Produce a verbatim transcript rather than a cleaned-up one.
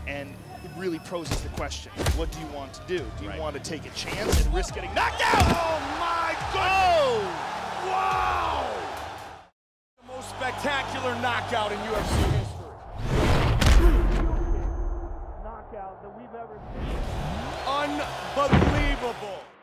And it really poses the question, what do you want to do? Do you right. want to take a chance and risk getting knocked out? Oh my goodness! Oh. Wow! The most spectacular knockout in U F C history. Knockout that we've ever seen. Unbelievable.